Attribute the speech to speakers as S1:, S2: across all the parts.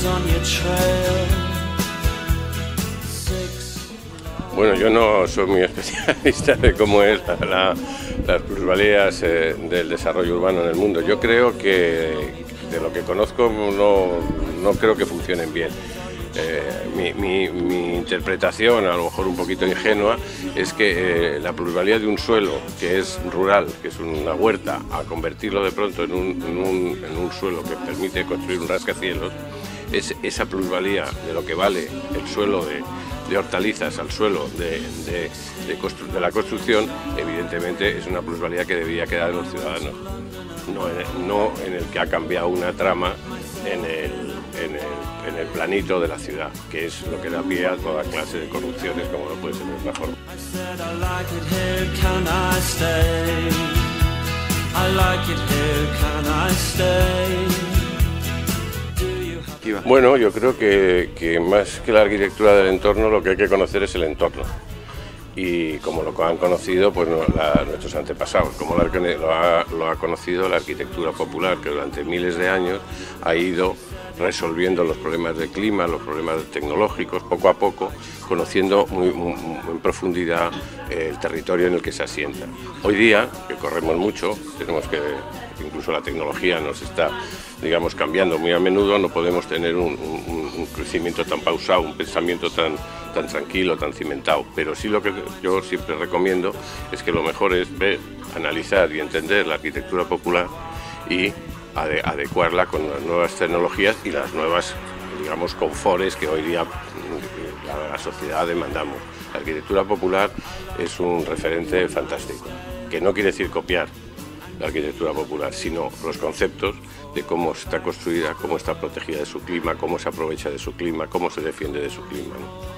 S1: Bueno, yo no soy muy especialista de cómo es las plusvalías del desarrollo urbano en el mundo. Yo creo que, de lo que conozco, no creo que funcionen bien. Mi interpretación, a lo mejor un poquito ingenua, es que la plusvalía de un suelo que es rural, que es una huerta, a convertirlo de pronto en un suelo que permite construir un rascacielos, es esa plusvalía de lo que vale el suelo de hortalizas al suelo de la construcción. Evidentemente es una plusvalía que debería quedar en los ciudadanos, no en el que ha cambiado una trama en el planito de la ciudad, que es lo que da pie a toda clase de corrupciones, como no puede ser de otra forma. Bueno, yo creo que más que la arquitectura del entorno, lo que hay que conocer es el entorno. Y como lo han conocido pues nuestros antepasados, como lo ha conocido la arquitectura popular, que durante miles de años ha ido resolviendo los problemas del clima, los problemas tecnológicos, poco a poco, conociendo muy en profundidad el territorio en el que se asienta. Hoy día, que corremos mucho, incluso la tecnología nos está, digamos, cambiando muy a menudo, no podemos tener un crecimiento tan pausado, un pensamiento tan tranquilo, tan cimentado, pero sí lo que yo siempre recomiendo es que lo mejor es ver, analizar y entender la arquitectura popular y adecuarla con las nuevas tecnologías y las nuevas, digamos, confortes que hoy día la sociedad demandamos. La arquitectura popular es un referente fantástico, que no quiere decir copiar la arquitectura popular, sino los conceptos de cómo está construida, cómo está protegida de su clima, cómo se aprovecha de su clima, cómo se defiende de su clima, ¿no?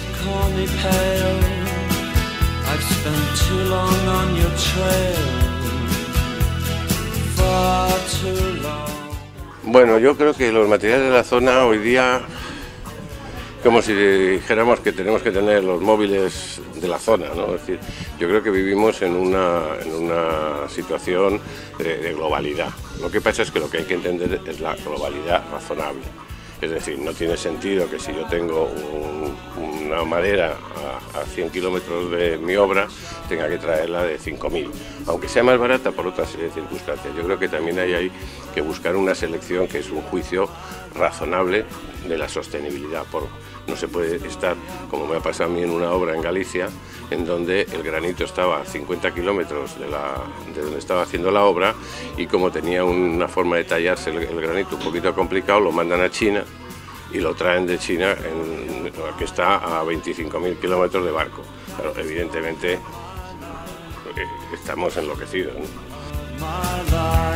S1: Bueno, yo creo que los materiales de la zona hoy día, como si dijéramos que tenemos que tener los móviles de la zona, ¿no? Es decir, yo creo que vivimos en una situación de globalidad. Lo que pasa es que lo que hay que entender es la globalidad razonable. Es decir, no tiene sentido que si yo tengo una madera a 100 kilómetros de mi obra, tenga que traerla de 5.000, aunque sea más barata por otra serie de circunstancias. Yo creo que también hay que buscar una selección que es un juicio razonable de la sostenibilidad. No se puede estar, como me ha pasado a mí en una obra en Galicia, en donde el granito estaba a 50 kilómetros de donde estaba haciendo la obra, y como tenía una forma de tallarse el granito un poquito complicado, lo mandan a China y lo traen de China, que está a 25.000 kilómetros de barco. Claro, evidentemente estamos enloquecidos, ¿no?